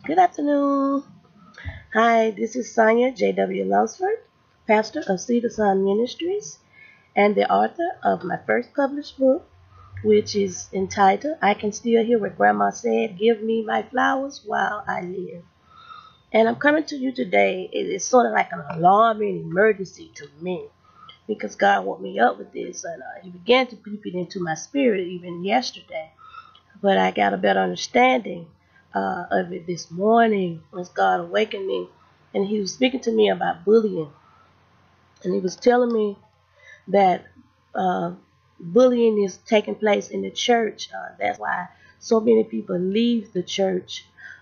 Good afternoon. Hi, this is Sonia J.W. Lunsford, pastor of Seed of Sun Ministries and the author of my first published book, which is entitled I Can Still Hear What Grandma Said, Give Me My Flowers While I Live. And I'm coming to you today. It is sort of like an alarming emergency to me because God woke me up with this, and He began to creep it into my spirit even yesterday. But I got a better understanding of it this morning as God awakened me. And He was speaking to me about bullying. And He was telling me that bullying is taking place in the church. That's why so many people leave the church.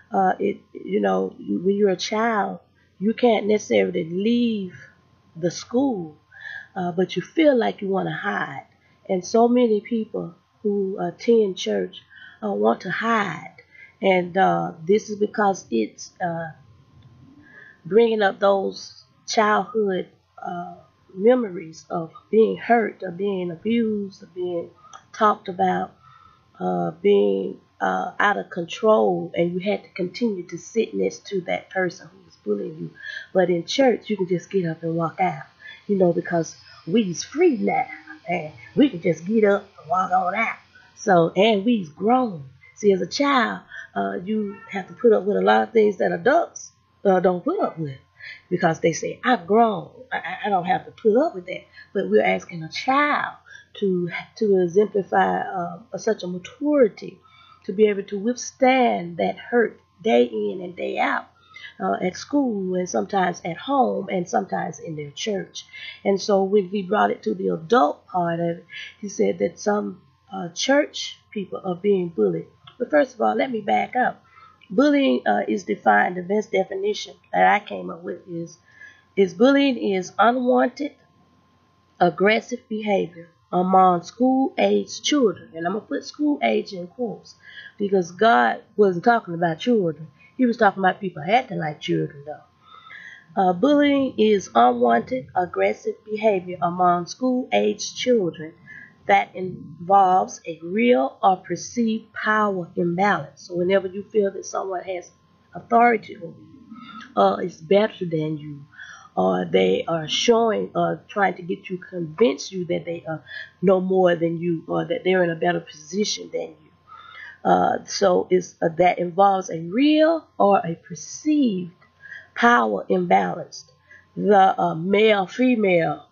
When you're a child, you can't necessarily leave the school, but you feel like you want to hide. And so many people who attend church want to hide. And this is because it's bringing up those childhood memories of being hurt, of being abused, of being talked about, being out of control, and you had to continue to sit next to that person who was bullying you. But in church, you can just get up and walk out, because we's free now, and we can just get up and walk on out. So, and we's grown. See, as a child, you have to put up with a lot of things that adults don't put up with because they say, I've grown. I don't have to put up with that. But we're asking a child to exemplify such a maturity to be able to withstand that hurt day in and day out at school and sometimes at home and sometimes in their church. And so when he brought it to the adult part of it, he said that some church people are being bullied. But first of all, let me back up. Bullying is defined, the best definition that I came up with is bullying is unwanted, aggressive behavior among school-age children. And I'm going to put school-age in quotes because God wasn't talking about children. He was talking about people acting like children, though. Bullying is unwanted, aggressive behavior among school-age children that involves a real or perceived power imbalance. So whenever you feel that someone has authority over you, is better than you, or they are showing, trying to get you, convince you that they know more than you, or that they're in a better position than you. So that involves a real or a perceived power imbalance. The male-female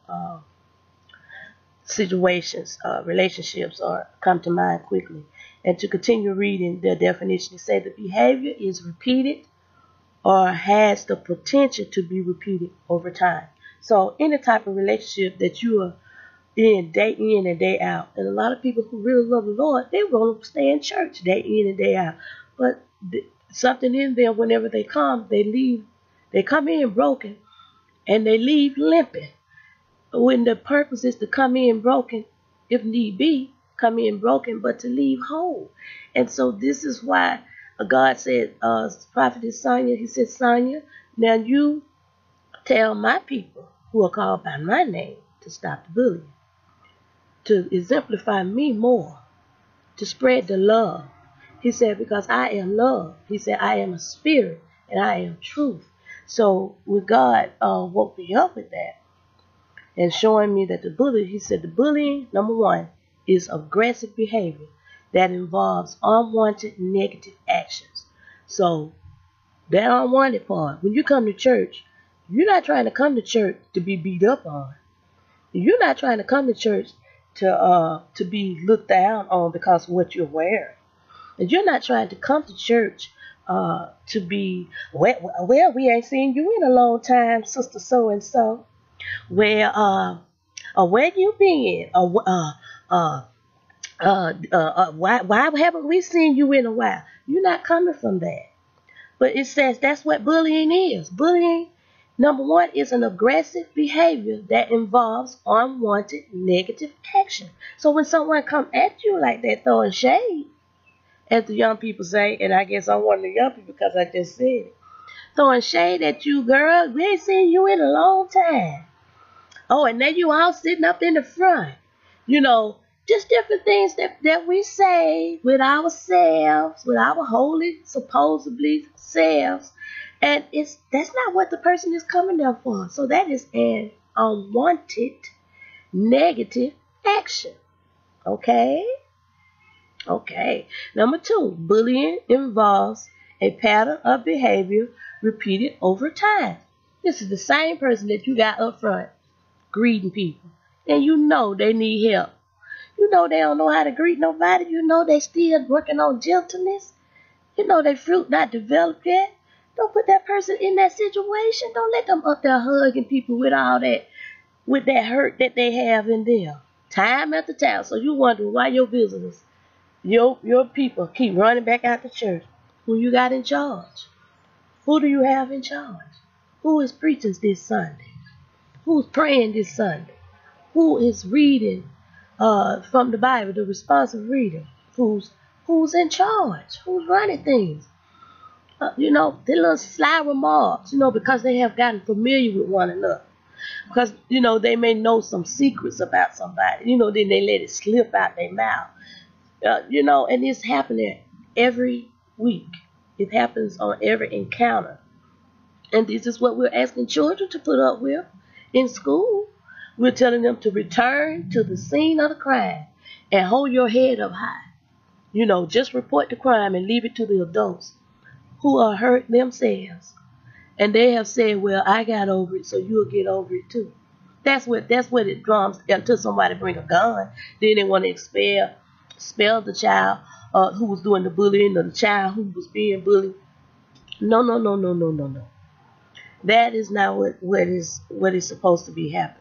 situations, relationships come to mind quickly. And to continue reading the definition, it says the behavior is repeated or has the potential to be repeated over time. So any type of relationship that you are in and day out, and a lot of people who really love the Lord, they want to stay in church day in and day out. But something in them, whenever they come, they come in broken and they leave limping. When the purpose is to come in broken, if need be, come in broken, but to leave whole. And so this is why God said, Prophetess Sonia, He said, Sonia, now you tell my people who are called by my name to stop the bullying, to exemplify me more, to spread the love. He said, because I am love. He said, I am a spirit and I am truth. So when God woke me up with that, and showing me that he said the bullying, number one, is aggressive behavior that involves unwanted negative actions. So that unwanted part, when you come to church, you're not trying to come to church to be beat up on. You're not trying to come to church to be looked down on because of what you're wearing. And you're not trying to come to church to be, well, we ain't seen you in a long time, sister so-and-so. Where you been? Why haven't we seen you in a while? You're not coming from that. But it says that's what bullying is. Bullying, number one, is an aggressive behavior that involves unwanted negative action. So when someone come at you like that, throwing shade, as the young people say, and I guess I'm one of the young people because I just said it, throwing shade at you, girl, we ain't seen you in a long time. Oh, and then you all sitting up in the front. Just different things that we say with ourselves, with our holy, supposedly selves. And that's not what the person is coming there for. So that is an unwanted negative action. Okay? Okay. Number 2, bullying involves a pattern of behavior repeated over time. This is the same person that you got up front greeting people. And you know they need help. You know they don't know how to greet nobody. You know they still working on gentleness. You know they fruit not developed yet. Don't put that person in that situation. Don't let them up there hugging people with all that, with that hurt that they have in them. Time after time. So you wonder why your visitors, your people keep running back out to church. Who you got in charge? Who do you have in charge? Who is preaching this Sunday? Who's praying this Sunday? Who is reading from the Bible, the responsive reading? Who's in charge? Who's running things? The little sly remarks, because they have gotten familiar with one another. Because, they may know some secrets about somebody. Then they let it slip out their mouth. And it's happening every week. It happens on every encounter. And this is what we're asking children to put up with in school. We're telling them to return to the scene of the crime and hold your head up high. Just report the crime and leave it to the adults who are hurt themselves. And they have said, well, I got over it, so you'll get over it too. That's what it drums until somebody bring a gun. Then they want to expel the child who was doing the bullying, or the child who was being bullied. No. That is not what is supposed to be happening.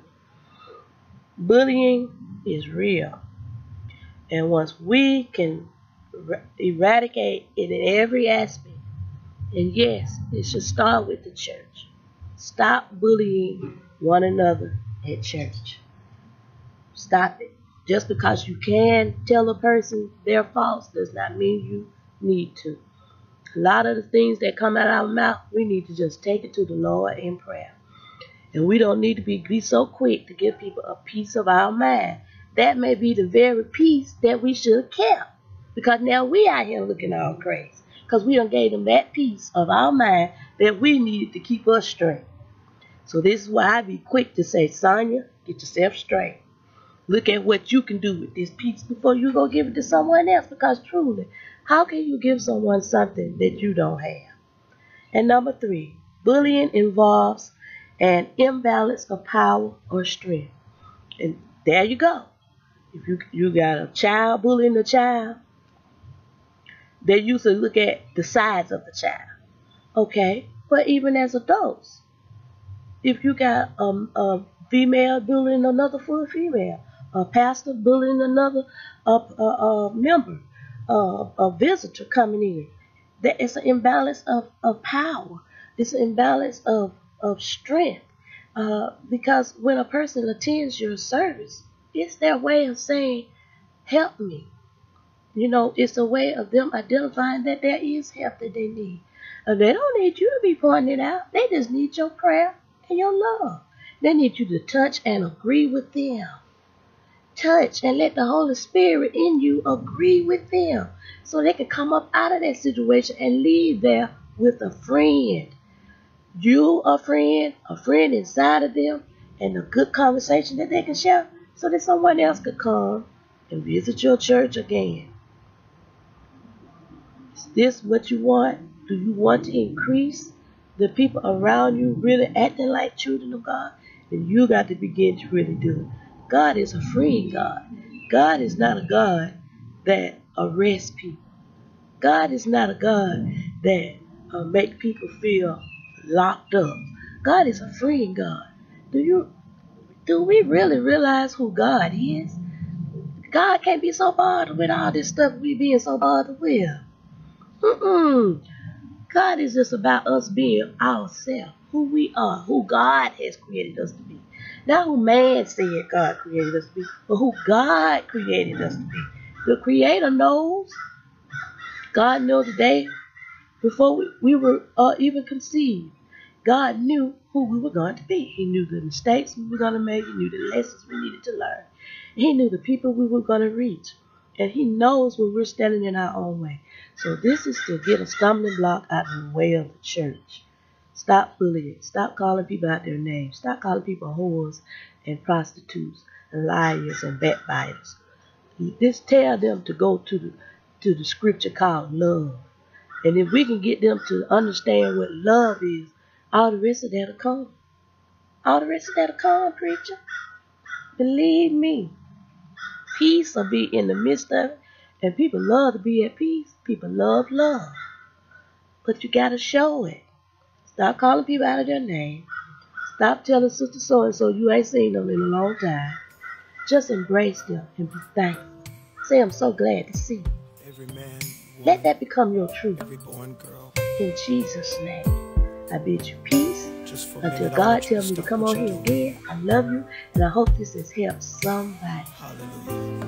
Bullying is real. And once we can eradicate it in every aspect, and yes, it should start with the church. Stop bullying one another at church. Stop it. Just because you can tell a person they're false does not mean you need to. A lot of the things that come out of our mouth, we need to just take it to the Lord in prayer. And we don't need to be so quick to give people a piece of our mind. That may be the very piece that we should have kept. Because now we out here looking all crazy. Because we done gave them that piece of our mind that we needed to keep us straight. So this is why I be quick to say, Sonia, get yourself straight. Look at what you can do with this piece before you go give it to someone else. Because truly, how can you give someone something that you don't have? And number 3, bullying involves an imbalance of power or strength. And there you go. If you got a child bullying a child, they usually look at the size of the child. Okay, but even as adults, if you got a female bullying another female, a pastor bullying another member, a visitor coming in, that it's an imbalance of power. It's an imbalance of strength. Because when a person attends your service, it's their way of saying, help me. It's a way of them identifying that there is help that they need. They don't need you to be pointing it out. They just need your prayer and your love. They need you to touch and agree with them. Touch and let the Holy Spirit in you agree with them so they can come up out of that situation and leave there with a friend. You a friend inside of them, and a good conversation that they can share so that someone else could come and visit your church again. Is this what you want? Do you want to increase the people around you really acting like children of God? Then you got to begin to really do it. God is a freeing God. God is not a God that arrests people. God is not a God that make people feel locked up. God is a freeing God. Do we really realize who God is? God can't be so bothered with all this stuff we being so bothered with. God is just about us being ourselves, who we are, who God has created us to be. Not who man said God created us to be, but who God created us to be. The Creator knows. God knows the day before we were even conceived. God knew who we were going to be. He knew the mistakes we were going to make. He knew the lessons we needed to learn. He knew the people we were going to reach. And he knows when we're standing in our own way. So this is to get a stumbling block out of the way of the church. Stop bullying. Stop calling people out their names. Stop calling people whores and prostitutes and liars and backbiters. Just tell them to go to the scripture called love. And if we can get them to understand what love is, all the rest of that'll come. All the rest of that'll come, preacher. Believe me. Peace will be in the midst of it. And people love to be at peace. People love love. But you gotta show it. Stop calling people out of their name. Stop telling sister so-and-so you ain't seen them in a long time. Just embrace them and be thankful. Say, I'm so glad to see you. Every man, woman, let that become your truth. every boy and girl. In Jesus' name, I bid you peace until God tells me to come on here again. I love you, and I hope this has helped somebody. Hallelujah.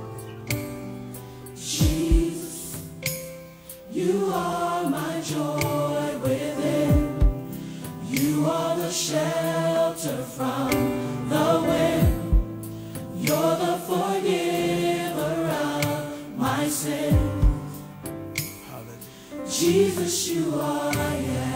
Jesus, you are my joy within. You are the shelter from the wind. You're the forgiver of my sins. Hallelujah. Jesus, you are, yeah.